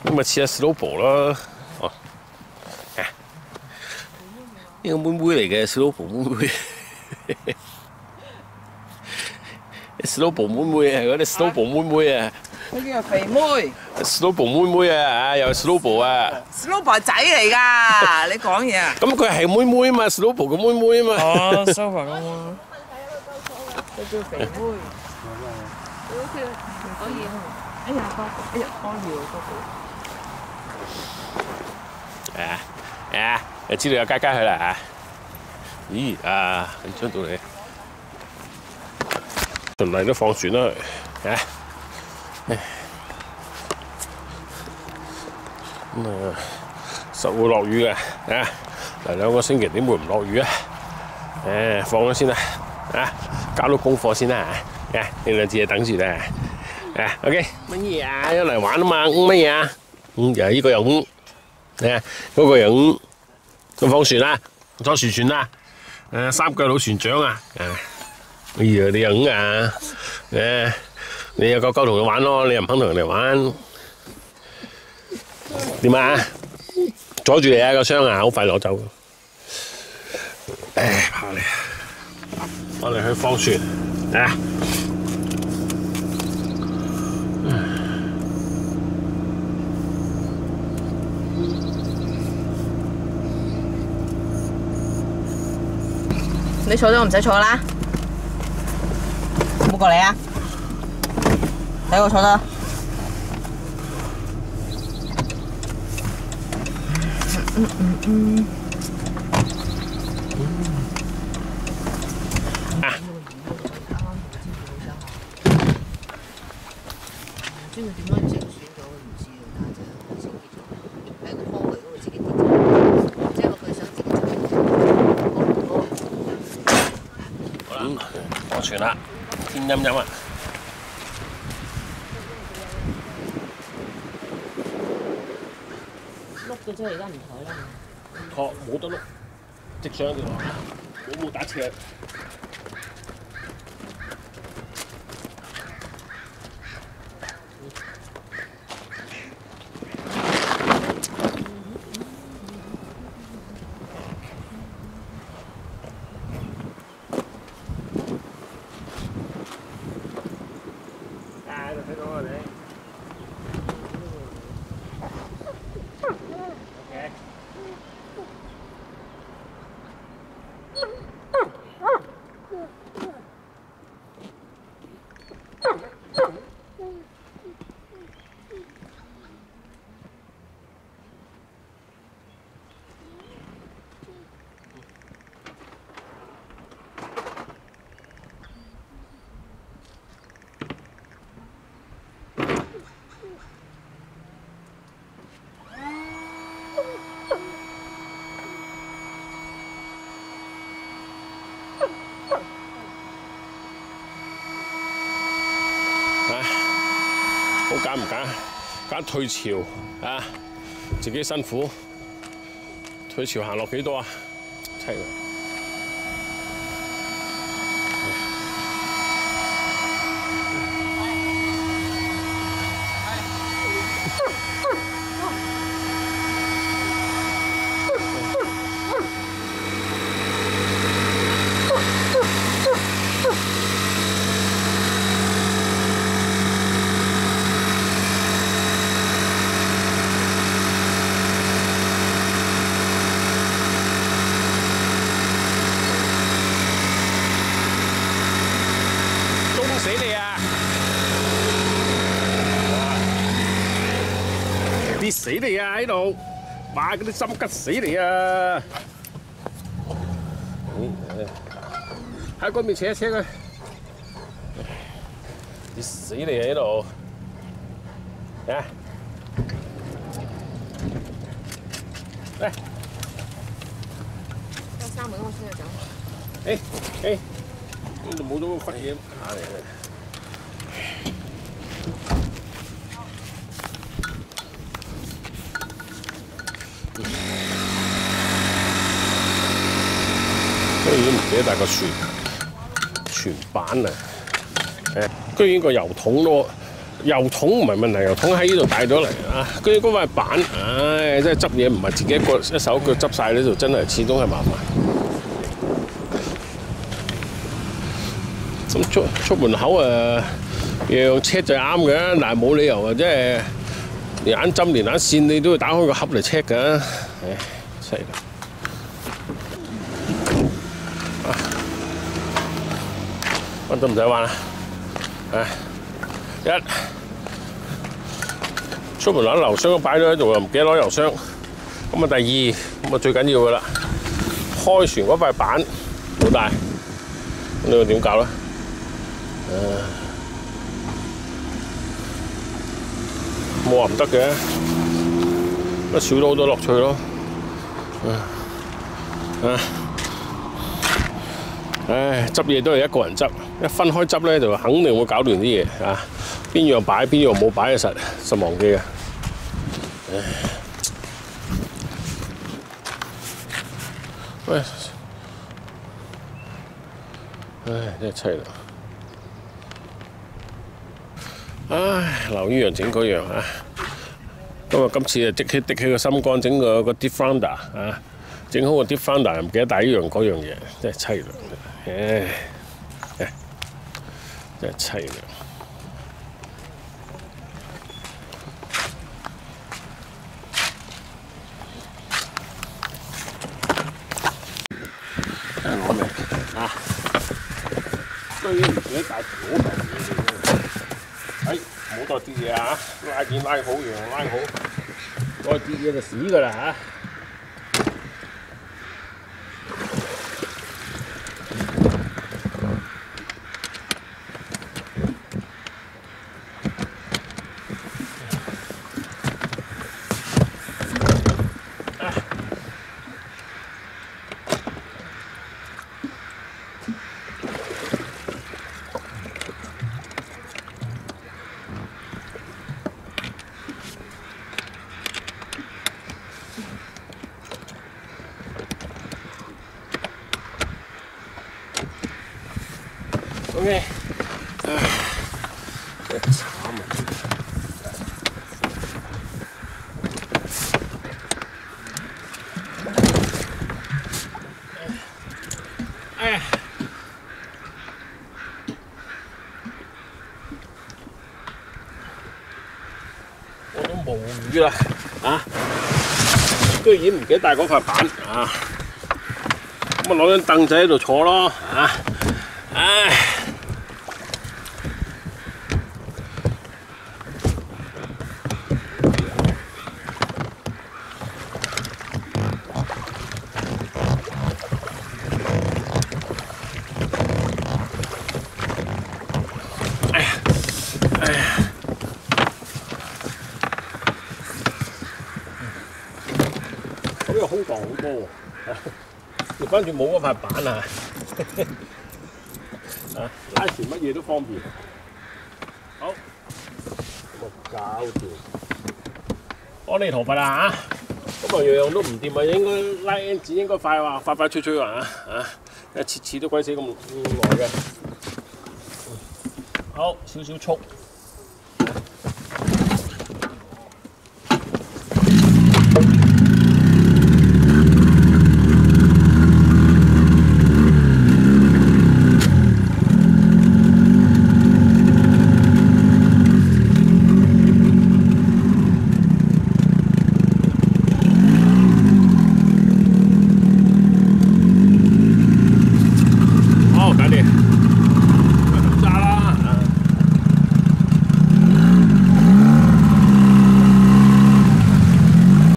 咁咪似阿 Snowball 咯。哦，呢個妹妹嚟嘅 Snowball 妹妹。Snowball 妹妹係嗰啲 Snowball 妹妹啊。 佢叫做肥妹。 Snowball 妹妹啊，又係 Snowball 啊。 Snowball 仔嚟㗎，你講嘢啊？ 咁佢係妹妹啊嘛 ，Snowball 嘅妹妹啊嘛。 哦 ，Snowball 嘅妹妹。佢叫肥妹。可以。哎呀，哎呀，可以啊！你知道有佳佳去啦啊？咦啊！你張到你，循例都放船啦啊！咁啊，實會落雨嘅啊！嚟2個星期點會唔落雨啊？誒，放咗先啦啊！交到功課先啦啊！呢兩隻嘢等住啦啊 ！OK， 乜嘢啊？一嚟玩啊嘛，乜嘢啊？又係呢個又嗰個又咁放船啦，坐船啦，三腳老船長啊！哎呀，你又啊？你又夠同佢玩咯，你又唔肯同人哋玩，點啊？阻住你啊個箱啊，好快攞走。跑嚟，我哋去放船啊！ 你坐咗我唔使坐啦，有冇過嚟啊？睇我坐得。 知佢點樣整損咗唔知啊，但係就好似結咗喺個坡位嗰度自己跌咗，即係話佢想自己做。 好啦，落船啦，天陰陰啊！ 碌到真係而家唔抬啦。 托冇得碌，直上條河，我冇打斜。就睇到啦你。OK。好揀唔揀？揀退潮啊！自己辛苦，退潮行落幾多啊？凄涼。死你啊！跌死你啊！喺度，哇！嗰啲針吉死你啊！喺嗰邊扯一扯佢，跌死你喺度啊！嚟， 有3個我先去走。 呢度冇咗個忽嘢下嚟。居然唔記得帶個船板啊！居然個油桶都油桶唔係問題，油桶喺呢度帶咗嚟啊。跟住嗰塊板，唉，真係執嘢唔係自己一手腳執晒呢度，真係始終係麻煩。咁出門口用車就啱嘅，但係冇理由即係連眼針連眼線你都要打開個盒嚟 check 㗎。唉，犀利！乜都唔使玩啦，出門口油箱都擺咗喺度，又唔記得攞油箱。咁啊，第二咁啊最緊要嘅啦，開船嗰塊板冇帶，咁你點搞咧？冇話唔得嘅，乜少咗好多樂趣咯。唉，執嘢都係一個人執，一分開執咧就肯定會搞亂啲嘢啊！邊樣擺邊樣冇擺實忘記嘅。唉，真係凄啦！唉，留呢樣整嗰樣啊！今次就的起個心肝，整個deep flounder啊！整好個deep flounder又唔記得帶呢樣嗰樣嘢，真係凄涼！真係凄涼！攞命啊！居然唔記得帶嗰嚿嘢，唔好再跌嘢啊！拉鏈拉好，羊拉好，再跌嘢就死㗎啦嚇！OK， 真係慘啊！我都無語啦啊！居然唔記得帶嗰塊板啊！咁攞張凳仔喺度坐咯啊！唉。咁呢個空檔好多喎，調翻轉冇嗰塊板啊！拉船乜嘢都方便。好，咁啊搞掂。阿彌陀佛啦嚇！咁啊樣樣都唔掂啊，應該拉 N 字應該快脆脆啊！一次都鬼死咁耐嘅。好，少少速。好，赶紧。